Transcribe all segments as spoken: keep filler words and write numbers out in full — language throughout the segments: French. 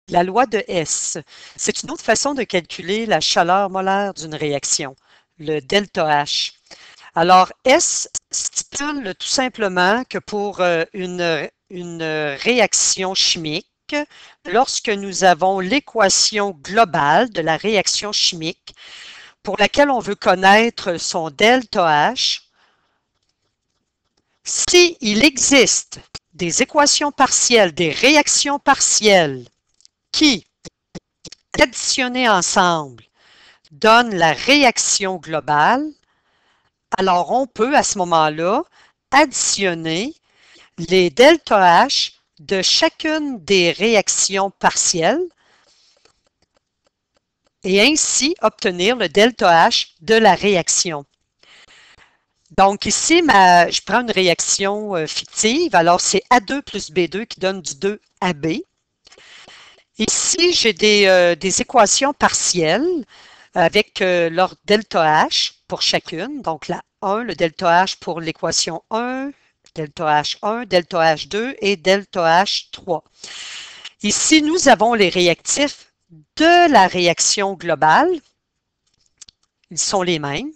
La loi de Hess, c'est une autre façon de calculer la chaleur molaire d'une réaction, le delta H. Alors, Hess stipule tout simplement que pour euh, une, une réaction chimique, lorsque nous avons l'équation globale de la réaction chimique pour laquelle on veut connaître son delta H, s'il existe des équations partielles, des réactions partielles qui, additionnées ensemble, donnent la réaction globale, alors on peut à ce moment-là additionner les delta H de chacune des réactions partielles et ainsi obtenir le delta H de la réaction. Donc ici, ma, je prends une réaction euh, fictive, alors c'est A deux plus B deux qui donne du deux A B. Ici, j'ai des, euh, des équations partielles avec euh, leur delta H pour chacune. Donc la un, le delta H pour l'équation un, delta H un, delta H deux et delta H trois. Ici, nous avons les réactifs de la réaction globale. Ils sont les mêmes.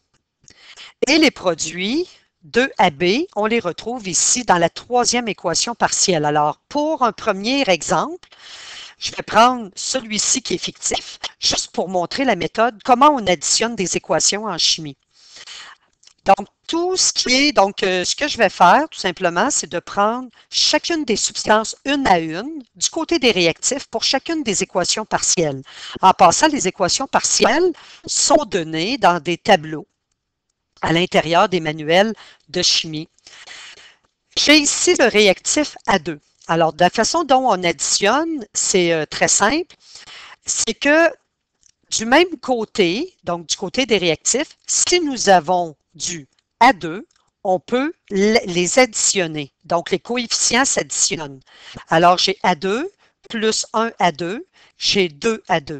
Et les produits deux A B, on les retrouve ici dans la troisième équation partielle. Alors, pour un premier exemple, je vais prendre celui-ci qui est fictif, juste pour montrer la méthode, comment on additionne des équations en chimie. Donc, tout ce qui est, donc, euh, ce que je vais faire, tout simplement, c'est de prendre chacune des substances une à une du côté des réactifs pour chacune des équations partielles. En passant, les équations partielles sont données dans des tableaux à l'intérieur des manuels de chimie. J'ai ici le réactif A deux. Alors, de la façon dont on additionne, c'est euh, très simple, c'est que du même côté, donc du côté des réactifs, si nous avons du A deux, on peut les additionner. Donc, les coefficients s'additionnent. Alors, j'ai A deux plus un A deux, j'ai deux A deux.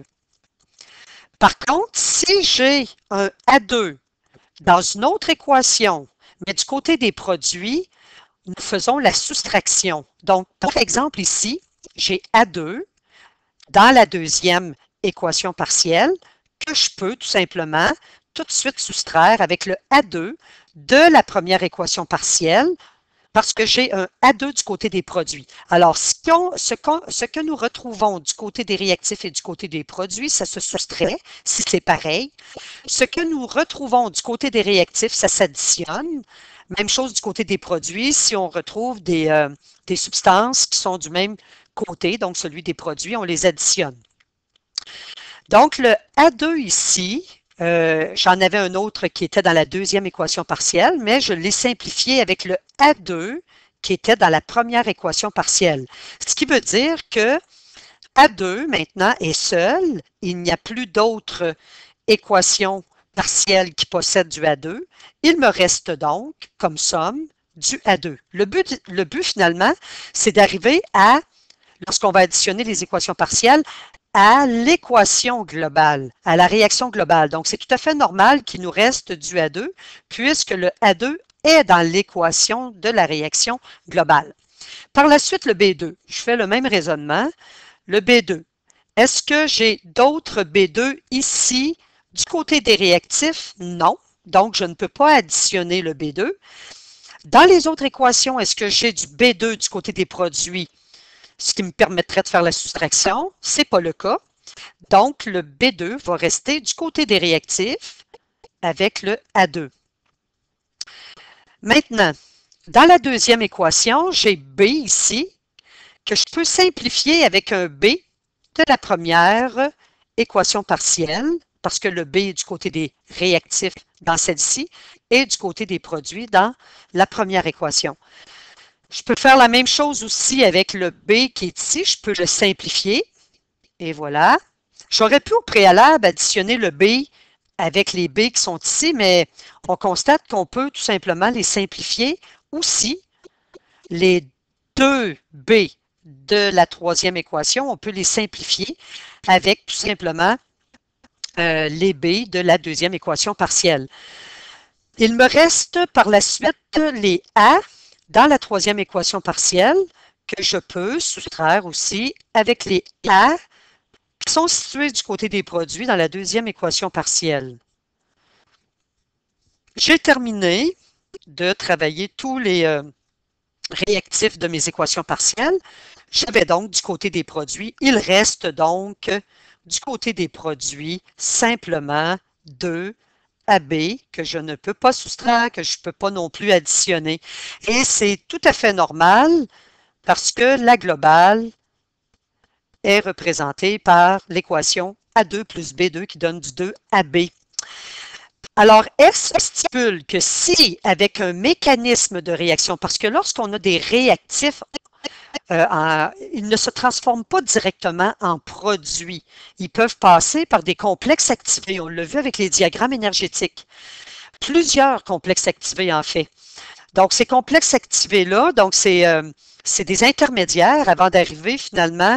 Par contre, si j'ai un A deux dans une autre équation, mais du côté des produits, nous faisons la soustraction. Donc, par exemple, ici, j'ai A deux dans la deuxième équation partielle que je peux tout simplement tout de suite soustraire avec le A deux de la première équation partielle parce que j'ai un A deux du côté des produits. Alors, ce, qu'on, ce, qu'on, ce que nous retrouvons du côté des réactifs et du côté des produits, ça se soustrait, si c'est pareil. Ce que nous retrouvons du côté des réactifs, ça s'additionne. Même chose du côté des produits, si on retrouve des, euh, des substances qui sont du même côté, donc celui des produits, on les additionne. Donc, le A deux ici, euh, j'en avais un autre qui était dans la deuxième équation partielle, mais je l'ai simplifié avec le A deux qui était dans la première équation partielle. Ce qui veut dire que A deux maintenant est seul, il n'y a plus d'autres équations partielles qui possèdent du A deux. Il me reste donc, comme somme, du A deux. Le but, le but finalement, c'est d'arriver à, lorsqu'on va additionner les équations partielles, à l'équation globale, à la réaction globale. Donc, c'est tout à fait normal qu'il nous reste du A deux, puisque le A deux est dans l'équation de la réaction globale. Par la suite, le B deux. Je fais le même raisonnement. Le B deux. Est-ce que j'ai d'autres B deux ici du côté des réactifs? Non. Donc, je ne peux pas additionner le B deux. Dans les autres équations, est-ce que j'ai du B deux du côté des produits, ce qui me permettrait de faire la soustraction? Ce n'est pas le cas. Donc, le B deux va rester du côté des réactifs avec le A deux. Maintenant, dans la deuxième équation, j'ai B ici, que je peux simplifier avec un B de la première équation partielle, parce que le B est du côté des réactifs dans celle-ci et du côté des produits dans la première équation. Je peux faire la même chose aussi avec le B qui est ici. Je peux le simplifier. Et voilà. J'aurais pu au préalable additionner le B avec les B qui sont ici, mais on constate qu'on peut tout simplement les simplifier aussi. Les deux B de la troisième équation, on peut les simplifier avec tout simplement euh, les B de la deuxième équation partielle. Il me reste par la suite les A dans la troisième équation partielle que je peux soustraire aussi avec les R qui sont situés du côté des produits dans la deuxième équation partielle. J'ai terminé de travailler tous les euh, réactifs de mes équations partielles. J'avais donc du côté des produits. Il reste donc du côté des produits simplement deux A B que je ne peux pas soustraire, que je ne peux pas non plus additionner. Et c'est tout à fait normal parce que la globale est représentée par l'équation A deux plus B deux qui donne du deux A B. Alors, S stipule que si, avec un mécanisme de réaction, parce que lorsqu'on a des réactifs, euh, en, ils ne se transforment pas directement en produits. Ils peuvent passer par des complexes activés. On l'a vu avec les diagrammes énergétiques. Plusieurs complexes activés, en fait. Donc, ces complexes activés-là, donc c'est euh, c'est des intermédiaires avant d'arriver finalement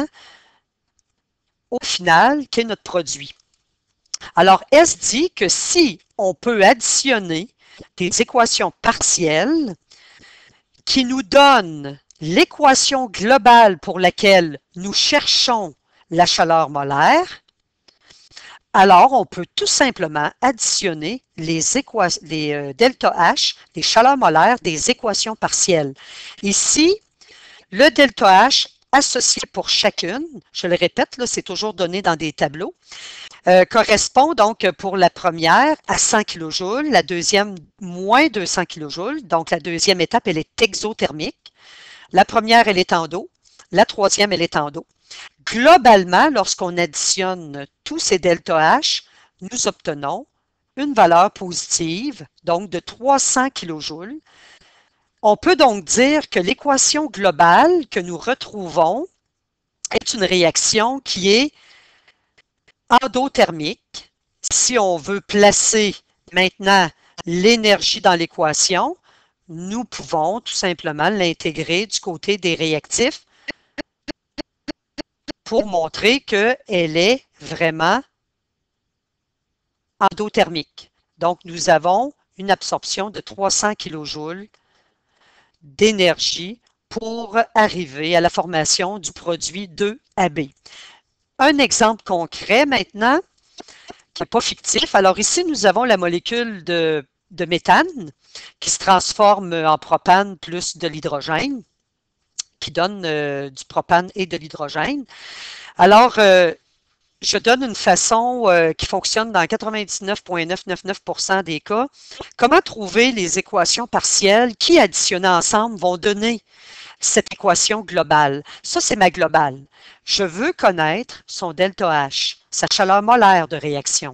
au final, qui est notre produit. Alors, S dit que si on peut additionner des équations partielles qui nous donnent l'équation globale pour laquelle nous cherchons la chaleur molaire, alors on peut tout simplement additionner les, les euh, delta H, les chaleurs molaires des équations partielles. Ici, le delta H associé pour chacune, je le répète, c'est toujours donné dans des tableaux, euh, correspond donc pour la première à cent kilojoules, la deuxième moins deux cents kilojoules, donc la deuxième étape, elle est exothermique. La première, elle est en dos, la troisième, elle est en dos. Globalement, lorsqu'on additionne tous ces delta H, nous obtenons une valeur positive, donc de trois cents kilojoules. On peut donc dire que l'équation globale que nous retrouvons est une réaction qui est endothermique. Si on veut placer maintenant l'énergie dans l'équation, nous pouvons tout simplement l'intégrer du côté des réactifs pour montrer qu'elle est vraiment endothermique. Donc, nous avons une absorption de trois cents kilojoules d'énergie pour arriver à la formation du produit deux A B. Un exemple concret maintenant, qui n'est pas fictif. Alors ici, nous avons la molécule de, de méthane qui se transforme en propane plus de l'hydrogène, qui donne euh, du propane et de l'hydrogène. Alors, euh, je donne une façon euh, qui fonctionne dans quatre-vingt-dix-neuf virgule neuf cent quatre-vingt-dix-neuf pour cent des cas. Comment trouver les équations partielles qui, additionnées ensemble, vont donner cette équation globale? Ça, c'est ma globale. Je veux connaître son delta H, sa chaleur molaire de réaction.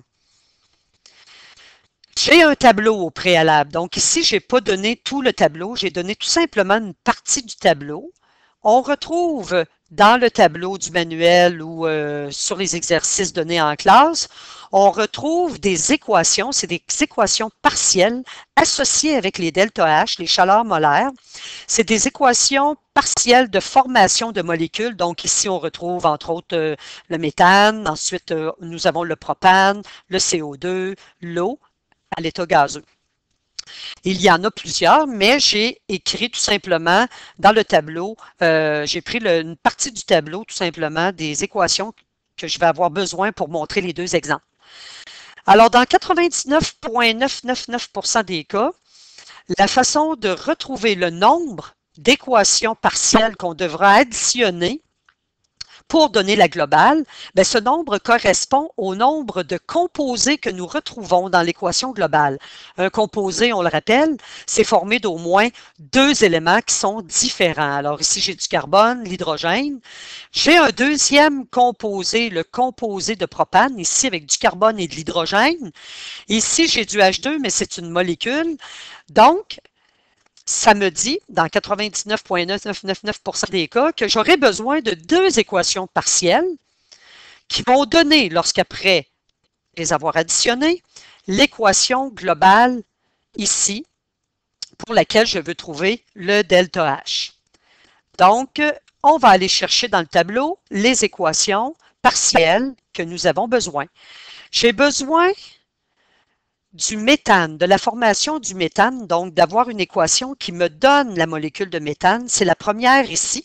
J'ai un tableau au préalable. Donc ici, je n'ai pas donné tout le tableau, j'ai donné tout simplement une partie du tableau. On retrouve dans le tableau du manuel ou euh, sur les exercices donnés en classe, on retrouve des équations, c'est des équations partielles associées avec les delta H, les chaleurs molaires. C'est des équations partielles de formation de molécules. Donc ici, on retrouve entre autres euh, le méthane, ensuite euh, nous avons le propane, le C O deux, l'eau à l'état gazeux. Il y en a plusieurs, mais j'ai écrit tout simplement dans le tableau, euh, j'ai pris le, une partie du tableau tout simplement des équations que je vais avoir besoin pour montrer les deux exemples. Alors, dans quatre-vingt-dix-neuf virgule neuf cent quatre-vingt-dix-neuf pour cent des cas, la façon de retrouver le nombre d'équations partielles qu'on devra additionner pour donner la globale, bien, ce nombre correspond au nombre de composés que nous retrouvons dans l'équation globale. Un composé, on le rappelle, c'est formé d'au moins deux éléments qui sont différents. Alors ici, j'ai du carbone, l'hydrogène. J'ai un deuxième composé, le composé de propane, ici avec du carbone et de l'hydrogène. Ici, j'ai du H deux, mais c'est une molécule. Donc, ça me dit, dans quatre-vingt-dix-neuf virgule neuf cent quatre-vingt-dix-neuf pour cent des cas, que j'aurai besoin de deux équations partielles qui vont donner, lorsqu'après les avoir additionnées, l'équation globale ici, pour laquelle je veux trouver le delta H. Donc, on va aller chercher dans le tableau les équations partielles que nous avons besoin. J'ai besoin du méthane, de la formation du méthane, donc d'avoir une équation qui me donne la molécule de méthane. C'est la première ici.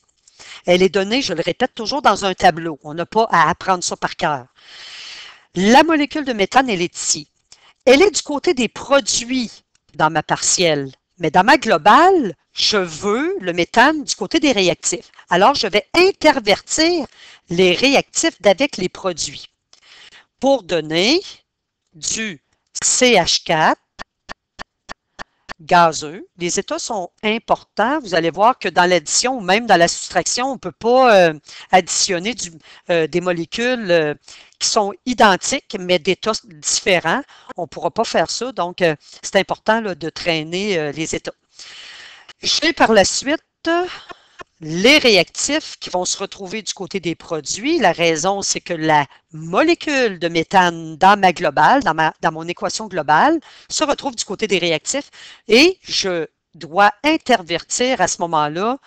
Elle est donnée, je le répète, toujours dans un tableau. On n'a pas à apprendre ça par cœur. La molécule de méthane, elle est ici. Elle est du côté des produits dans ma partielle. Mais dans ma globale, je veux le méthane du côté des réactifs. Alors, je vais intervertir les réactifs d'avec les produits pour donner du C H quatre gazeux. Les états sont importants. Vous allez voir que dans l'addition ou même dans la soustraction, on ne peut pas euh, additionner du, euh, des molécules euh, qui sont identiques, mais d'états différents. On ne pourra pas faire ça. Donc, euh, c'est important là, de traîner euh, les états. J'ai par la suite les réactifs qui vont se retrouver du côté des produits. La raison, c'est que la molécule de méthane dans ma globale, dans, ma, dans mon équation globale, se retrouve du côté des réactifs et je dois intervertir à ce moment-là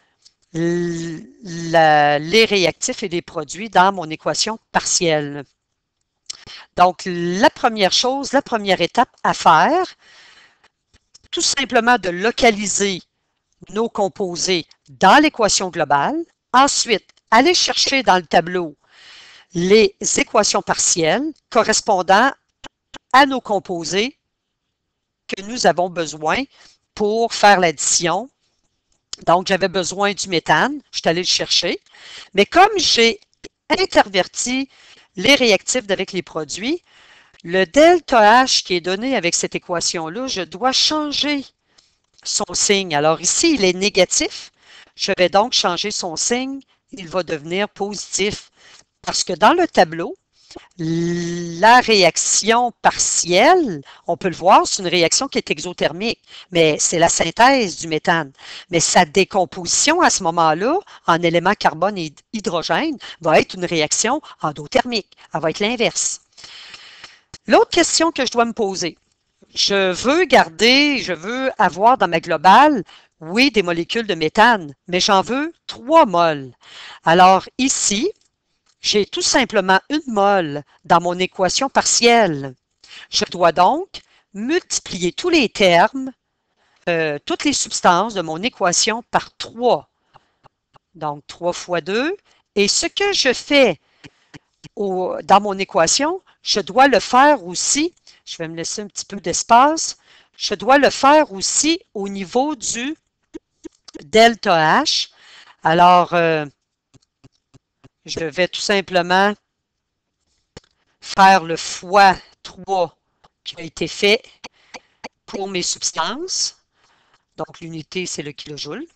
les réactifs et les produits dans mon équation partielle. Donc, la première chose, la première étape à faire, tout simplement de localiser nos composés dans l'équation globale. Ensuite, aller chercher dans le tableau les équations partielles correspondant à nos composés que nous avons besoin pour faire l'addition. Donc, j'avais besoin du méthane, je suis allée le chercher. Mais comme j'ai interverti les réactifs avec les produits, le delta H qui est donné avec cette équation-là, je dois changer son signe. Alors ici, il est négatif. Je vais donc changer son signe. Il va devenir positif. Parce que dans le tableau, la réaction partielle, on peut le voir, c'est une réaction qui est exothermique, mais c'est la synthèse du méthane. Mais sa décomposition à ce moment-là, en éléments carbone et hydrogène, va être une réaction endothermique. Elle va être l'inverse. L'autre question que je dois me poser, je veux garder, je veux avoir dans ma globale, oui, des molécules de méthane, mais j'en veux trois moles. Alors ici, j'ai tout simplement une mole dans mon équation partielle. Je dois donc multiplier tous les termes, euh, toutes les substances de mon équation par trois. Donc, trois fois deux. Et ce que je fais au, dans mon équation, je dois le faire aussi. Je vais me laisser un petit peu d'espace. Je dois le faire aussi au niveau du delta H. Alors, euh, je vais tout simplement faire le fois trois qui a été fait pour mes substances. Donc, l'unité, c'est le kilojoule.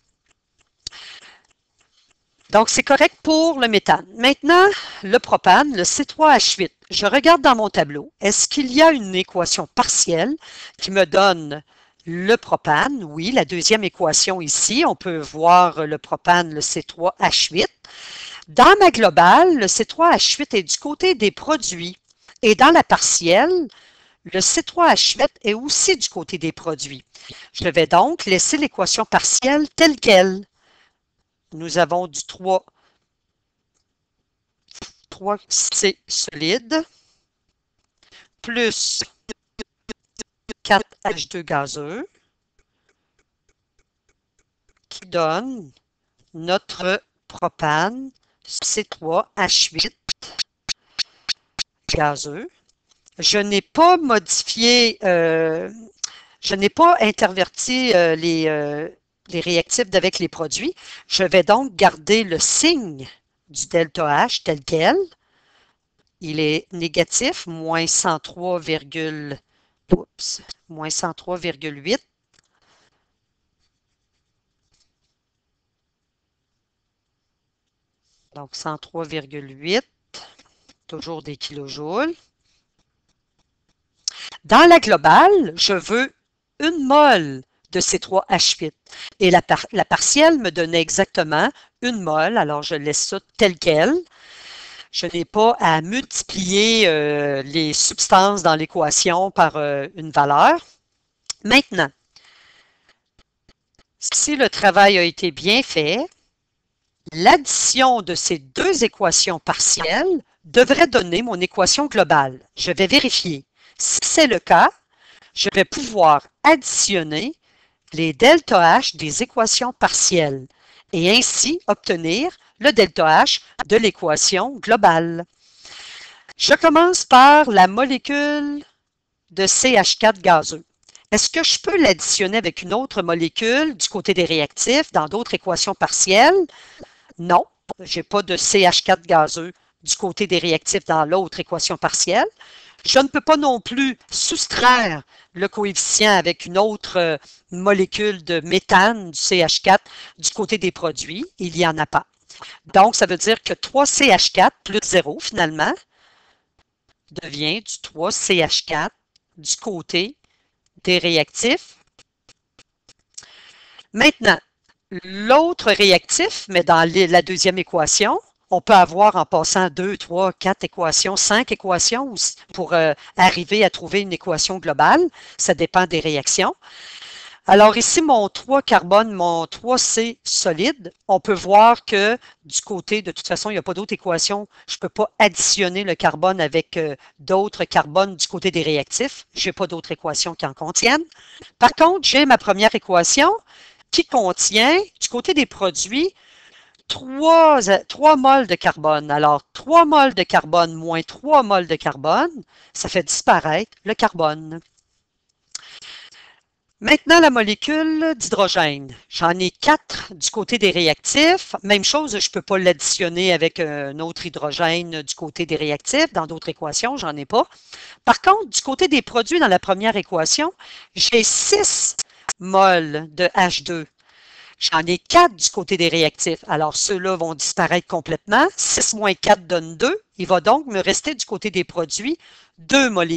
Donc, c'est correct pour le méthane. Maintenant, le propane, le C trois H huit. Je regarde dans mon tableau. Est-ce qu'il y a une équation partielle qui me donne le propane? Oui, la deuxième équation ici, on peut voir le propane, le C trois H huit. Dans ma globale, le C trois H huit est du côté des produits. Et dans la partielle, le C trois H huit est aussi du côté des produits. Je vais donc laisser l'équation partielle telle qu'elle. Nous avons du trois C solide plus quatre H deux gazeux qui donne notre propane C trois H huit gazeux. Je n'ai pas modifié, euh, je n'ai pas interverti euh, les, euh, les réactifs avec les produits. Je vais donc garder le signe du delta H tel quel. Il est négatif, moins cent trois virgule huit. Donc, cent trois virgule huit, toujours des kilojoules. Dans la globale, je veux une mole de C trois H huit. Et la, par la partielle me donnait exactement une mole, alors je laisse ça tel quel. Je n'ai pas à multiplier euh, les substances dans l'équation par euh, une valeur. Maintenant, si le travail a été bien fait, l'addition de ces deux équations partielles devrait donner mon équation globale. Je vais vérifier. Si c'est le cas, je vais pouvoir additionner les delta H des équations partielles. et ainsi obtenir le delta H de l'équation globale. Je commence par la molécule de C H quatre gazeux. Est-ce que je peux l'additionner avec une autre molécule du côté des réactifs dans d'autres équations partielles? Non, je n'ai pas de C H quatre gazeux du côté des réactifs dans l'autre équation partielle. Je ne peux pas non plus soustraire le coefficient avec une autre euh, molécule de méthane du C H quatre du côté des produits. Il n'y en a pas. Donc, ça veut dire que trois C H quatre plus zéro, finalement, devient du trois C H quatre du côté des réactifs. Maintenant, l'autre réactif, mais dans la deuxième équation, on peut avoir en passant deux, trois, quatre équations, cinq équations pour euh, arriver à trouver une équation globale. Ça dépend des réactions. Alors ici, mon trois carbone, mon trois C solide, on peut voir que du côté, de toute façon, il n'y a pas d'autre équation. Je ne peux pas additionner le carbone avec euh, d'autres carbones du côté des réactifs. Je n'ai pas d'autres équations qui en contiennent. Par contre, j'ai ma première équation qui contient, du côté des produits, trois, trois moles de carbone. Alors, trois moles de carbone moins trois moles de carbone, ça fait disparaître le carbone. Maintenant, la molécule d'hydrogène. J'en ai quatre du côté des réactifs. Même chose, je ne peux pas l'additionner avec un autre hydrogène du côté des réactifs. Dans d'autres équations, j'en ai pas. Par contre, du côté des produits, dans la première équation, j'ai six moles de H deux. J'en ai quatre du côté des réactifs. Alors, ceux-là vont disparaître complètement. six moins quatre donne deux. Il va donc me rester du côté des produits deux moles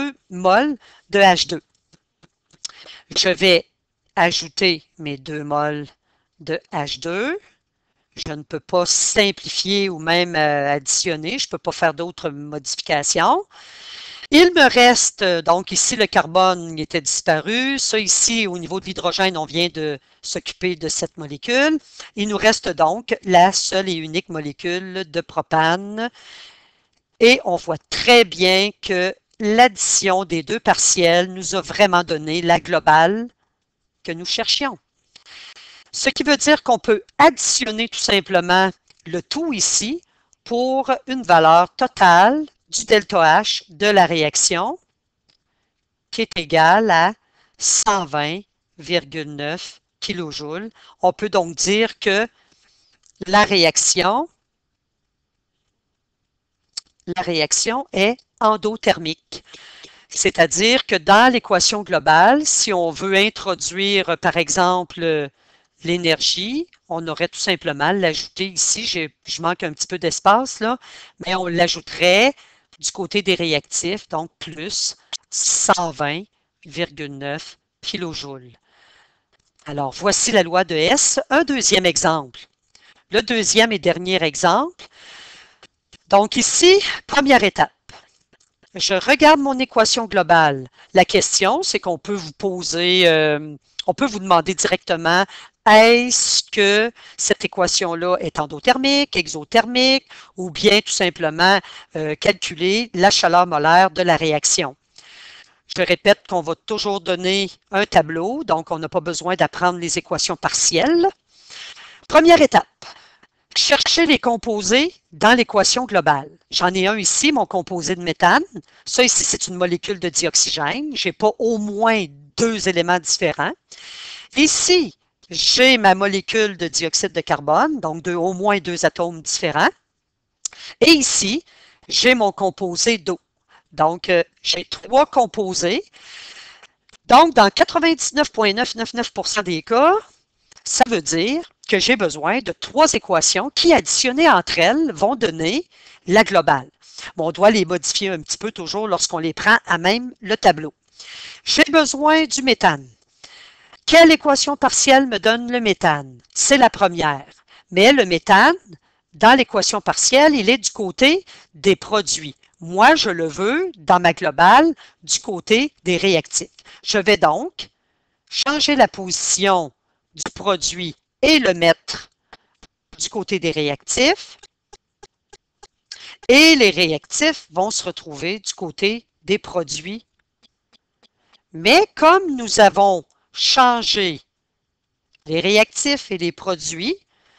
de H deux. Je vais ajouter mes deux moles de H deux. Je ne peux pas simplifier ou même additionner. Je ne peux pas faire d'autres modifications. Il me reste, donc ici, le carbone était disparu. Ça, ici, au niveau de l'hydrogène, on vient de s'occuper de cette molécule. Il nous reste donc la seule et unique molécule de propane. Et on voit très bien que l'addition des deux partiels nous a vraiment donné la globale que nous cherchions. Ce qui veut dire qu'on peut additionner tout simplement le tout ici pour une valeur totale du delta H de la réaction qui est égale à cent vingt virgule neuf kilojoules. On peut donc dire que la réaction, la réaction est endothermique. C'est-à-dire que dans l'équation globale, si on veut introduire, par exemple, l'énergie, on aurait tout simplement l'ajouter ici. Je manque un petit peu d'espace là, mais on l'ajouterait du côté des réactifs, donc plus cent vingt virgule neuf kilojoules. Alors, voici la loi de Hess. Un deuxième exemple. Le deuxième et dernier exemple. Donc ici, première étape. Je regarde mon équation globale. La question, c'est qu'on peut vous poser, euh, on peut vous demander directement, est-ce que cette équation-là est endothermique, exothermique, ou bien tout simplement euh, calculer la chaleur molaire de la réaction. Je répète qu'on va toujours donner un tableau, donc on n'a pas besoin d'apprendre les équations partielles. Première étape. Chercher les composés dans l'équation globale. J'en ai un ici, mon composé de méthane. Ça ici, c'est une molécule de dioxygène. Je n'ai pas au moins deux éléments différents. Ici, j'ai ma molécule de dioxyde de carbone, donc de au moins deux atomes différents. Et ici, j'ai mon composé d'eau. Donc, euh, j'ai trois composés. Donc, dans quatre-vingt-dix-neuf virgule neuf cent quatre-vingt-dix-neuf pour cent des cas, ça veut dire que j'ai besoin de trois équations qui, additionnées entre elles, vont donner la globale. Bon, on doit les modifier un petit peu toujours lorsqu'on les prend à même le tableau. J'ai besoin du méthane. Quelle équation partielle me donne le méthane? C'est la première. Mais le méthane, dans l'équation partielle, il est du côté des produits. Moi, je le veux, dans ma globale, du côté des réactifs. Je vais donc changer la position du produit et le mettre du côté des réactifs. Et les réactifs vont se retrouver du côté des produits. Mais comme nous avons changé les réactifs et les produits,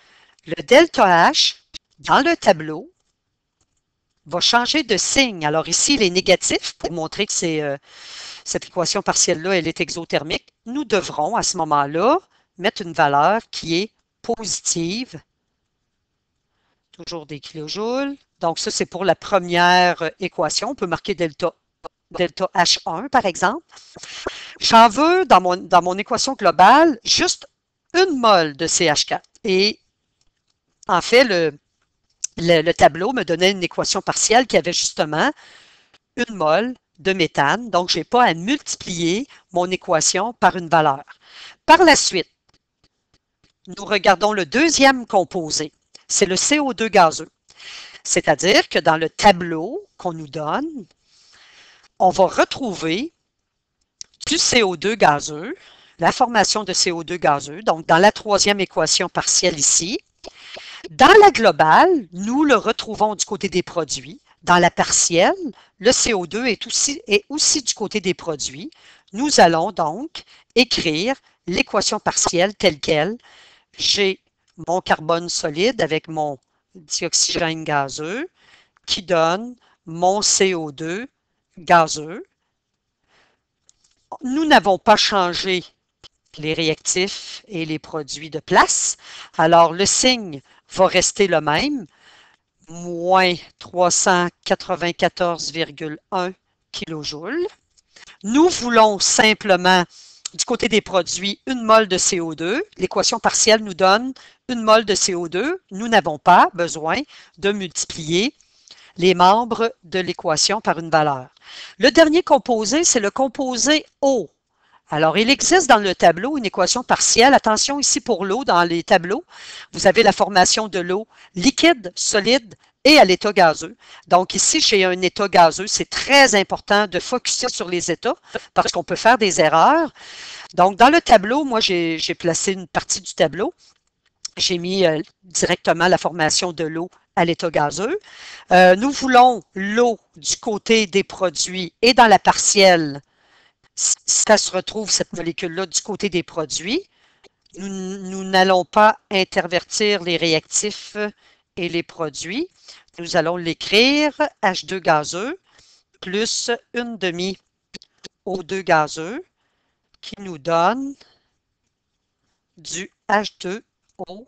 le delta H, dans le tableau, va changer de signe. Alors ici, il est négatif pour montrer que c'est, euh, cette équation partielle-là, elle est exothermique. Nous devrons, à ce moment-là, mettre une valeur qui est positive. Toujours des kilojoules. Donc, ça, c'est pour la première équation. On peut marquer delta, delta H un, par exemple. J'en veux, dans mon, dans mon équation globale, juste une mole de C H quatre. Et en fait, le, le, le tableau me donnait une équation partielle qui avait justement une mole de méthane. Donc, je n'ai pas à multiplier mon équation par une valeur. Par la suite, nous regardons le deuxième composé. C'est le C O deux gazeux. C'est-à-dire que dans le tableau qu'on nous donne, on va retrouver du C O deux gazeux, la formation de C O deux gazeux, donc dans la troisième équation partielle ici. Dans la globale, nous le retrouvons du côté des produits. Dans la partielle, le C O deux est aussi, est aussi du côté des produits. Nous allons donc écrire l'équation partielle telle quelle. J'ai mon carbone solide avec mon dioxygène gazeux qui donne mon C O deux gazeux. Nous n'avons pas changé les réactifs et les produits de place. Alors, le signe va rester le même, moins trois cent quatre-vingt-quatorze virgule un kilojoules. Nous voulons simplement, du côté des produits, une mole de C O deux. L'équation partielle nous donne une mole de C O deux. Nous n'avons pas besoin de multiplier les membres de l'équation par une valeur. Le dernier composé, c'est le composé eau. Alors, il existe dans le tableau une équation partielle. Attention ici pour l'eau, dans les tableaux, vous avez la formation de l'eau liquide, solide et à l'état gazeux. Donc ici, j'ai un état gazeux. C'est très important de focusser sur les états parce qu'on peut faire des erreurs. Donc, dans le tableau, moi, j'ai placé une partie du tableau. J'ai mis euh, directement la formation de l'eau à l'état gazeux. Euh, nous voulons l'eau du côté des produits et dans la partielle, ça se retrouve, cette molécule-là, du côté des produits. Nous n'allons pas intervertir les réactifs et les produits. Nous allons l'écrire H deux gazeux plus une demi O deux gazeux qui nous donne du H deux O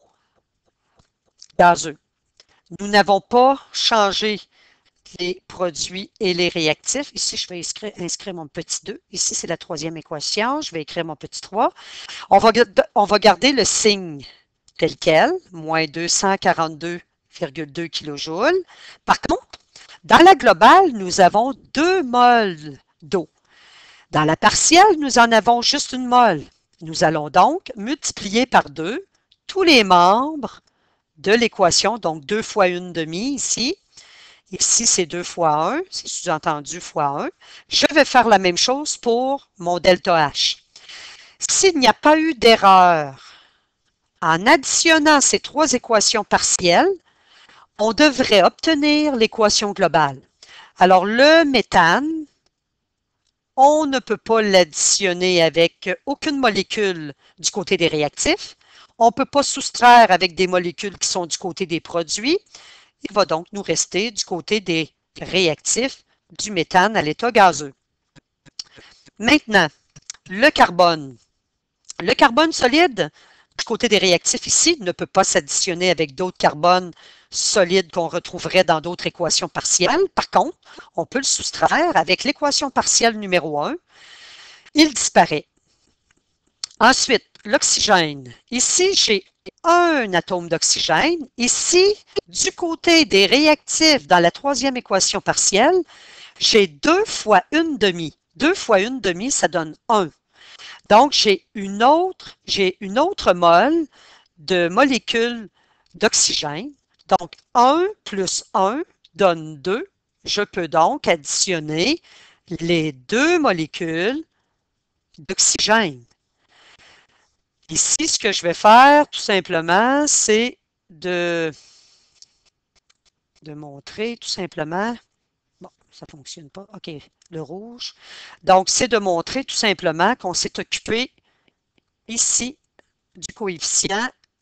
gazeux. Nous n'avons pas changé les produits et les réactifs. Ici, je vais inscrire, inscrire mon petit deux. Ici, c'est la troisième équation. Je vais écrire mon petit trois. On va, on va garder le signe tel quel, moins deux cent quarante-deux virgule deux kilojoules. Par contre, dans la globale, nous avons deux moles d'eau. Dans la partielle, nous en avons juste une mole. Nous allons donc multiplier par deux tous les membres de l'équation, donc deux fois une demi ici. Ici, c'est deux fois un, c'est sous-entendu fois un. Je vais faire la même chose pour mon delta H. S'il n'y a pas eu d'erreur en additionnant ces trois équations partielles, on devrait obtenir l'équation globale. Alors, le méthane, on ne peut pas l'additionner avec aucune molécule du côté des réactifs. On ne peut pas soustraire avec des molécules qui sont du côté des produits. Il va donc nous rester du côté des réactifs du méthane à l'état gazeux. Maintenant, le carbone. Le carbone solide, du côté des réactifs ici, ne peut pas s'additionner avec d'autres carbones solides qu'on retrouverait dans d'autres équations partielles. Par contre, on peut le soustraire avec l'équation partielle numéro un. Il disparaît. Ensuite, l'oxygène. Ici, j'ai un atome d'oxygène. Ici, du côté des réactifs, dans la troisième équation partielle, j'ai deux fois une demi. deux fois une demi, ça donne un. Donc, j'ai une autre, j'ai une autre mole de molécules d'oxygène. Donc, un plus un donne deux. Je peux donc additionner les deux molécules d'oxygène. Ici, ce que je vais faire, tout simplement, c'est de, de montrer, tout simplement, bon, ça ne fonctionne pas, OK, le rouge. Donc, c'est de montrer tout simplement qu'on s'est occupé ici du coefficient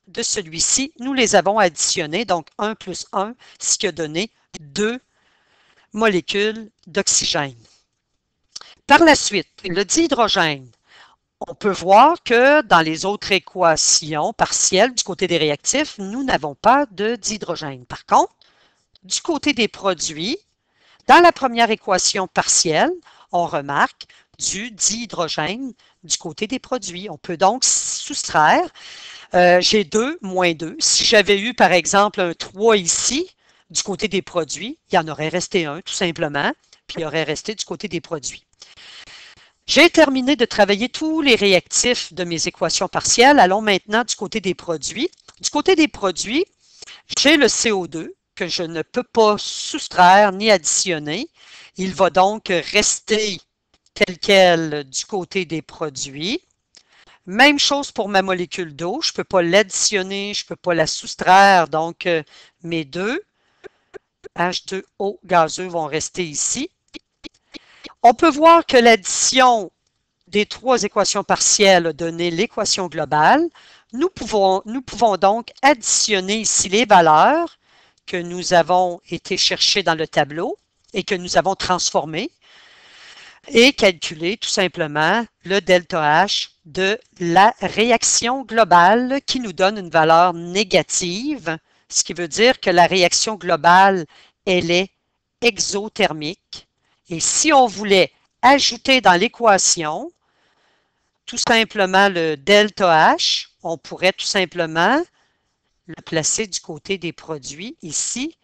de celui-ci, nous les avons additionnés. Donc, un plus un, ce qui a donné deux molécules d'oxygène. Par la suite, le dihydrogène. On peut voir que dans les autres équations partielles du côté des réactifs, nous n'avons pas de dihydrogène. Par contre, du côté des produits, dans la première équation partielle, on remarque du dihydrogène du côté des produits. On peut donc soustraire. Euh, j'ai deux moins deux. Si j'avais eu, par exemple, un trois ici, du côté des produits, il y en aurait resté un, tout simplement, puis il aurait resté du côté des produits. J'ai terminé de travailler tous les réactifs de mes équations partielles. Allons maintenant du côté des produits. Du côté des produits, j'ai le C O deux que je ne peux pas soustraire ni additionner. Il va donc rester tel quel du côté des produits. Même chose pour ma molécule d'eau. Je ne peux pas l'additionner, je ne peux pas la soustraire. Donc, euh, mes deux H deux O gazeux vont rester ici. On peut voir que l'addition des trois équations partielles a donné l'équation globale. Nous pouvons, nous pouvons donc additionner ici les valeurs que nous avons été chercher dans le tableau et que nous avons transformées et calculer tout simplement le delta H de la réaction globale qui nous donne une valeur négative, ce qui veut dire que la réaction globale, elle est exothermique. Et si on voulait ajouter dans l'équation tout simplement le delta H, on pourrait tout simplement le placer du côté des produits ici.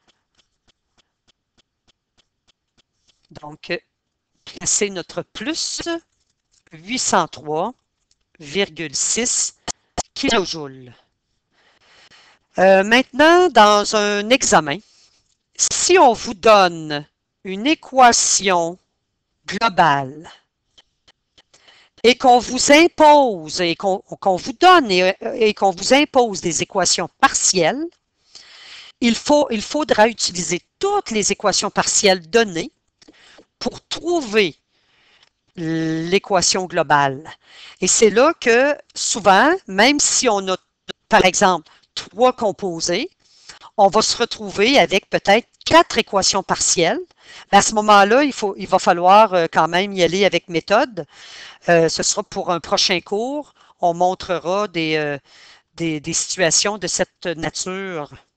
Donc, placer notre plus huit cent trois virgule six kilojoules. Euh, maintenant, dans un examen, si on vous donne une équation globale et qu'on vous impose et qu'on qu'on vous donne et, et qu'on vous impose des équations partielles, il, faut, il faudra utiliser toutes les équations partielles données pour trouver l'équation globale. Et c'est là que souvent, même si on a, par exemple, trois composés, on va se retrouver avec peut-être quatre équations partielles. Mais à ce moment-là, il, faut, il va falloir quand même y aller avec méthode. Euh, ce sera pour un prochain cours. On montrera des, euh, des, des situations de cette nature.